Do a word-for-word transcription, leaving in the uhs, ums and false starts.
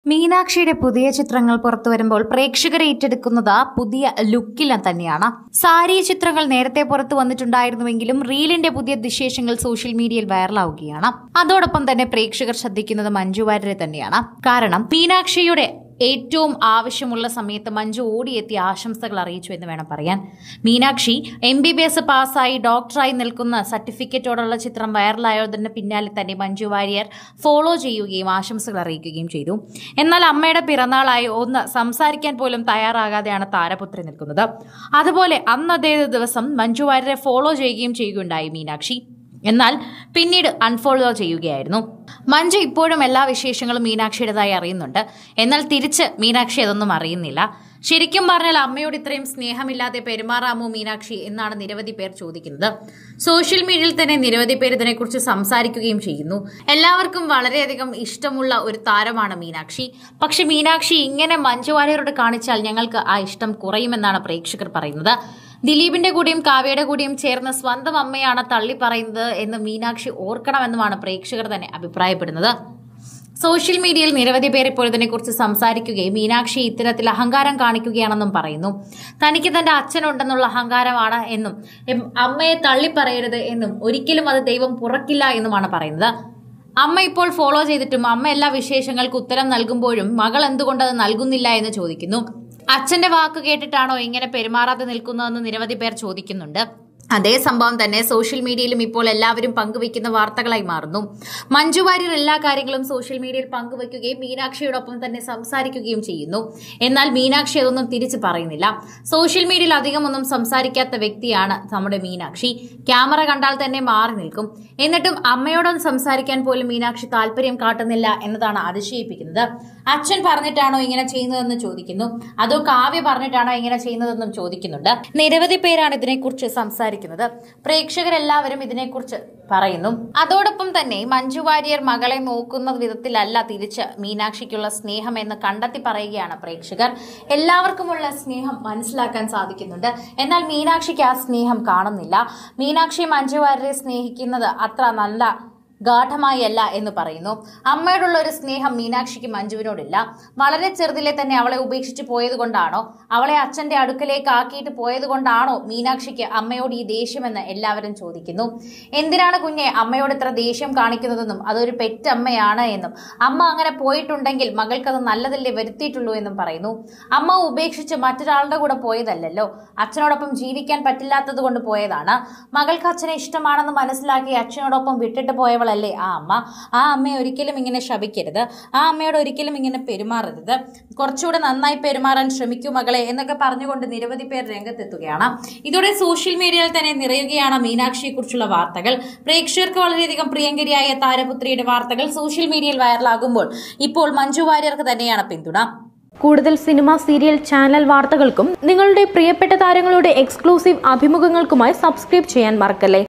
മീനാക്ഷിയുടെ പുതിയ ചിത്രങ്ങൾ പുറത്തുവരുമ്പോൾ പ്രേക്ഷകരെ ഏറ്റെടുക്കുന്നത് പുതിയ ലുക്കിൽ തന്നെയാണ്. സാരി ചിത്രങ്ങൾ നേരത്തെ പുറത്തു വന്നിട്ടുണ്ടായിരുന്നുവെങ്കിലും റീലിന്റെ പുതിയ വിശേഷങ്ങൾ സോഷ്യൽ മീഡിയയിൽ വൈറലാവുകയാണ്. അതോടൊപ്പം തന്നെ പ്രേക്ഷകർ ശ്രദ്ധിക്കുന്നത് മഞ്ജു വാര്യരെ തന്നെയാണ്. കാരണം മീനാക്ഷിയുടെ ഏറ്റവും ആവശ്യമുള്ള സമയത്ത് മഞ്ജു ഓടിയെത്തി ആശംസകൾ അറിയിച്ചു എന്ന് വേണം പറയാൻ. Meenakshi M B B S പാസ്സായി ഡോക്ടറായി നിൽക്കുന്ന സർട്ടിഫിക്കറ്റോടുള്ള ചിത്രം വൈറലായതിന് പിന്നാലെ തന്നെ മഞ്ജു വാര്യർ ഫോളോ ചെയ്യുകയും ആശംസകൾ അറിയിക്കുകയും ചെയ്തു. എന്നാൽ അമ്മയുടെ പിറന്നാളായി ഒന്ന് സംസാരിക്കാൻ പോലും തയ്യാറാകാതെയാണ് താരപുത്രി നിൽക്കുന്നത്. അതുപോലെ അന്നതേ ദിവസം മഞ്ജു വാര്യരെ ഫോളോ ചെയ്യുകയും ചെയ്യുകയുണ്ടായി മീനാക്ഷി. എന്നാൽ പിന്നീട് അൺഫോളോ ചെയ്യുകയായിരുന്നു. മഞ്ജു ഇപ്പോഴും എല്ലാ വിശേഷങ്ങളും മീനാക്ഷിയുടേതായി അറിയുന്നുണ്ട്. എന്നാൽ തിരിച്ച് മീനാക്ഷി അതൊന്നും അറിയുന്നില്ല. ശരിക്കും പറഞ്ഞാൽ അമ്മയോട് ഇത്രയും സ്നേഹമില്ലാതെ പെരുമാറാമോ മീനാക്ഷി എന്നാണ് നിരവധി പേർ ചോദിക്കുന്നത്. സോഷ്യൽ മീഡിയയിൽ തന്നെ നിരവധി പേർ ഇതിനെക്കുറിച്ച് സംസാരിക്കുകയും ചെയ്യുന്നു. എല്ലാവർക്കും വളരെയധികം ഇഷ്ടമുള്ള ഒരു താരമാണ് മീനാക്ഷി. പക്ഷെ മീനാക്ഷി ഇങ്ങനെ മഞ്ജു വാര്യരോട് കാണിച്ചാൽ ഞങ്ങൾക്ക് ആ ഇഷ്ടം കുറയുമെന്നാണ് പ്രേക്ഷകർ പറയുന്നത്. ദിലീപിന്റെ കൂടെയും കാവ്യയുടെ കൂടെയും ചേർന്ന് സ്വന്തം അമ്മയാണ് തള്ളി പറയുന്നത് എന്ന് മീനാക്ഷി ഓർക്കണമെന്നുമാണ് പ്രേക്ഷകർ തന്നെ അഭിപ്രായപ്പെടുന്നത്. സോഷ്യൽ മീഡിയയിൽ നിരവധി പേർ ഇപ്പോൾ ഇതിനെക്കുറിച്ച് സംസാരിക്കുകയും മീനാക്ഷി ഇത്തരത്തിൽ അഹങ്കാരം കാണിക്കുകയാണെന്നും പറയുന്നു. തനിക്ക് തന്റെ അച്ഛനുണ്ടെന്നുള്ള അഹങ്കാരമാണ് എന്നും അമ്മയെ തള്ളിപ്പറയരുത് എന്നും ഒരിക്കലും അത് ദൈവം പുറക്കില്ല എന്നുമാണ് പറയുന്നത്. അമ്മ ഇപ്പോൾ ഫോളോ ചെയ്തിട്ടും അമ്മ എല്ലാ വിശേഷങ്ങൾക്ക് ഉത്തരം നൽകുമ്പോഴും മകൾ എന്തുകൊണ്ട് അത് നൽകുന്നില്ല എന്ന് ചോദിക്കുന്നു. അച്ഛന്റെ വാക്ക് കേട്ടിട്ടാണോ ഇങ്ങനെ പെരുമാറാതെ നിൽക്കുന്നതെന്ന് നിരവധി പേർ ചോദിക്കുന്നുണ്ട്. അതേ സംഭവം തന്നെ സോഷ്യൽ മീഡിയയിലും ഇപ്പോൾ എല്ലാവരും പങ്കുവയ്ക്കുന്ന വാർത്തകളായി മാറുന്നു. മഞ്ജു വാര്യർ എല്ലാ കാര്യങ്ങളും സോഷ്യൽ മീഡിയയിൽ പങ്കുവയ്ക്കുകയും മീനാക്ഷിയോടൊപ്പം തന്നെ സംസാരിക്കുകയും ചെയ്യുന്നു. എന്നാൽ മീനാക്ഷി അതൊന്നും തിരിച്ചു പറയുന്നില്ല. സോഷ്യൽ മീഡിയയിൽ അധികം ഒന്നും സംസാരിക്കാത്ത വ്യക്തിയാണ് നമ്മുടെ മീനാക്ഷി. ക്യാമറ കണ്ടാൽ തന്നെ മാറി നിൽക്കും. എന്നിട്ടും അമ്മയോടൊന്നും സംസാരിക്കാൻ പോലും മീനാക്ഷി താല്പര്യം കാട്ടുന്നില്ല എന്നതാണ് അതിശയിപ്പിക്കുന്നത്. അച്ഛൻ പറഞ്ഞിട്ടാണോ ഇങ്ങനെ ചെയ്യുന്നതെന്ന് ചോദിക്കുന്നു. അതോ കാവ്യ പറഞ്ഞിട്ടാണോ ഇങ്ങനെ ചെയ്യുന്നതെന്നും ചോദിക്കുന്നുണ്ട്. നിരവധി പേരാണ് ഇതിനെക്കുറിച്ച് സംസാരിക്കുന്നത്. പ്രേക്ഷകരെല്ലാവരും ഇതിനെക്കുറിച്ച് പറയുന്നു. അതോടൊപ്പം തന്നെ മഞ്ജു വാര്യർ മകളെ നോക്കുന്ന വിധത്തിലല്ല തിരിച്ച് മീനാക്ഷിക്കുള്ള സ്നേഹം എന്ന് കണ്ടെത്തി പറയുകയാണ് പ്രേക്ഷകർ. എല്ലാവർക്കുമുള്ള സ്നേഹം മനസ്സിലാക്കാൻ സാധിക്കുന്നുണ്ട്. എന്നാൽ മീനാക്ഷിക്ക് ആ സ്നേഹം കാണുന്നില്ല. മീനാക്ഷി മഞ്ജു വാര്യരെ സ്നേഹിക്കുന്നത് അത്ര നല്ല ഗാഠമായി അല്ല എന്ന് പറയുന്നു. അമ്മയോടുള്ള ഒരു സ്നേഹം മീനാക്ഷിക്ക് മഞ്ജുവിനോടില്ല. വളരെ ചെറുതിലെ തന്നെ അവളെ ഉപേക്ഷിച്ച് പോയത് കൊണ്ടാണോ, അവളെ അച്ഛന്റെ അടുക്കലേക്ക് ആക്കിയിട്ട് പോയത് കൊണ്ടാണോ മീനാക്ഷിക്ക് അമ്മയോട് ഈ ദേഷ്യമെന്ന് എല്ലാവരും ചോദിക്കുന്നു. എന്തിനാണ് കുഞ്ഞെ അമ്മയോട് ഇത്ര ദേഷ്യം കാണിക്കുന്നതെന്നും അതൊരു പെറ്റമ്മയാണ് എന്നും അമ്മ അങ്ങനെ പോയിട്ടുണ്ടെങ്കിൽ മകൾക്കത് നല്ലതല്ലേ വരുത്തിയിട്ടുള്ളൂ എന്നും പറയുന്നു. അമ്മ ഉപേക്ഷിച്ച് മറ്റൊരാളുടെ കൂടെ പോയതല്ലല്ലോ, അച്ഛനോടൊപ്പം ജീവിക്കാൻ പറ്റില്ലാത്തത് കൊണ്ട് പോയതാണ്. മകൾക്ക് അച്ഛനെ ഇഷ്ടമാണെന്ന് മനസ്സിലാക്കി അച്ഛനോടൊപ്പം വിട്ടിട്ട് പോയവൾ അല്ലേ ആ അമ്മ. ആ അമ്മയെ ഒരിക്കലും ഇങ്ങനെ ശപിക്കരുത്. ആ അമ്മയോട് ഒരിക്കലും ഇങ്ങനെ പെരുമാറരുത്. കുറച്ചുകൂടെ നന്നായി പെരുമാറാൻ ശ്രമിക്കൂ മകളെ എന്നൊക്കെ പറഞ്ഞുകൊണ്ട് നിരവധി പേർ രംഗത്തെത്തുകയാണ്. ഇതോടെ സോഷ്യൽ മീഡിയയിൽ തന്നെ നിറയുകയാണ് മീനാക്ഷിയെ കുറിച്ചുള്ള വാർത്തകൾ. പ്രേക്ഷകർക്ക് വളരെയധികം പ്രിയങ്കരിയായ താരപുത്രിയുടെ വാർത്തകൾ സോഷ്യൽ മീഡിയയിൽ വൈറലാകുമ്പോൾ ഇപ്പോൾ മഞ്ജു വാര്യർക്ക് തന്നെയാണ് പിന്തുണ. കൂടുതൽ സിനിമ, സീരിയൽ, ചാനൽ വാർത്തകൾക്കും നിങ്ങളുടെ പ്രിയപ്പെട്ട താരങ്ങളുടെ എക്സ്ക്ലൂസീവ് അഭിമുഖങ്ങൾക്കുമായി സബ്സ്ക്രൈബ് ചെയ്യാൻ മറക്കല്ലേ.